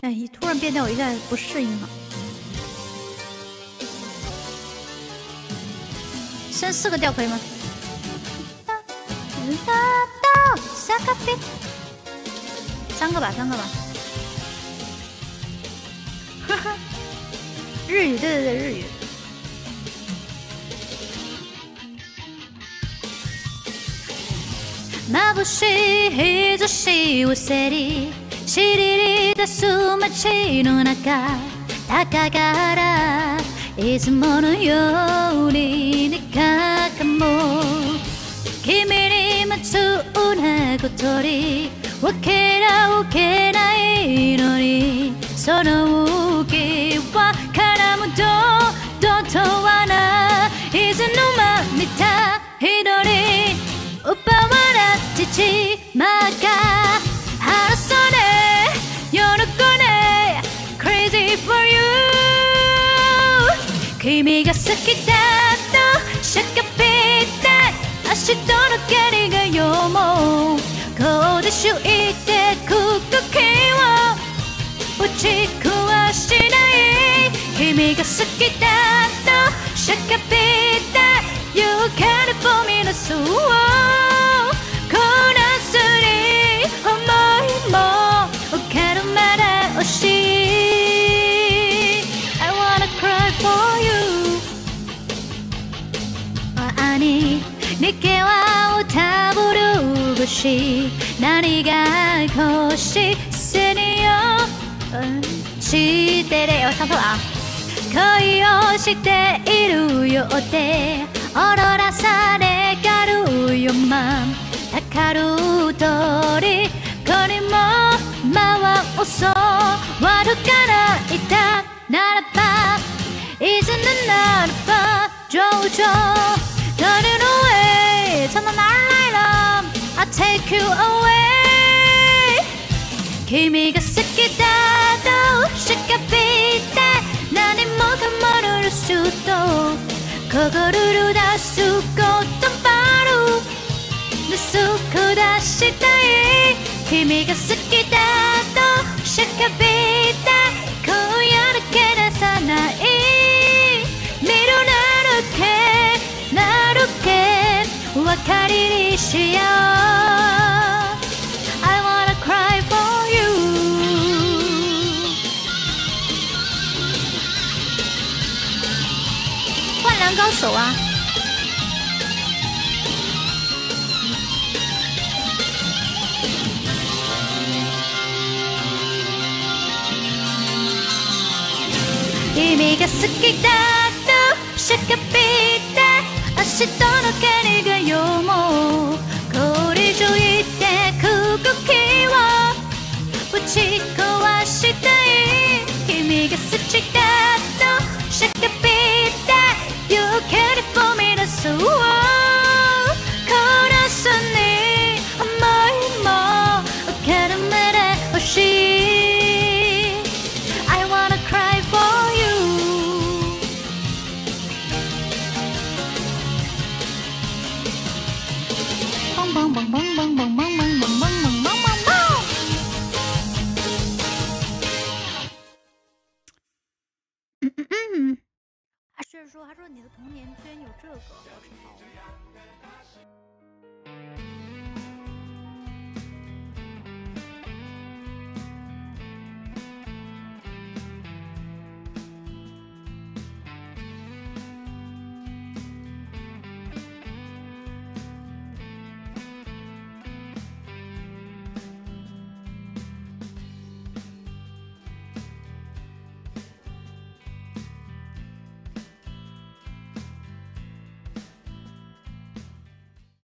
哎，突然变调，我一下不适应了。升4个调可以吗？3个吧，3个吧。哈哈，日语，对对对，日语。眩しい日差しを照りしりり出す街の中高からいつものようににかかも君にまつうな小鳥わけないのにその動きは絡むとどとはないつの間にた一人奪われてちまか話そうね喜んで Crazy for you 君が好きだとしゃかぴって明日の光が読もうこうでしゅいてく時をぶち壊しない君が好きだとしゃかぴって You can't for me のそうこなすに思いも受けるまで惜しい I wanna cry for you に逃げはたぶるぐし何が欲しせによしてるよサポだ恋をしているよって踊らされがるよまたかる通りこにも回そう悪からいたならばいつになれば上々 Turn it away そのならないの I'll take you away 君が好きだとしかびて何もかものるすと心る出す言葉るすく出したい君が好きだとしかびて今夜だけ出さない見るなるけなるけ分かりにしよう I wanna cry for you 灌篮高手啊君が好きだとしゃかびて明日の光が読もうこれ以上言ってく動きをぶち壊したい君が好きだとしゃかびて You can't for me のそうこなすに思いも受け止めてほしい I wanna cry for bang bang bang bang bang bang bang bang bang bang bang bang bang 他是说你的童年居然有这个，我操！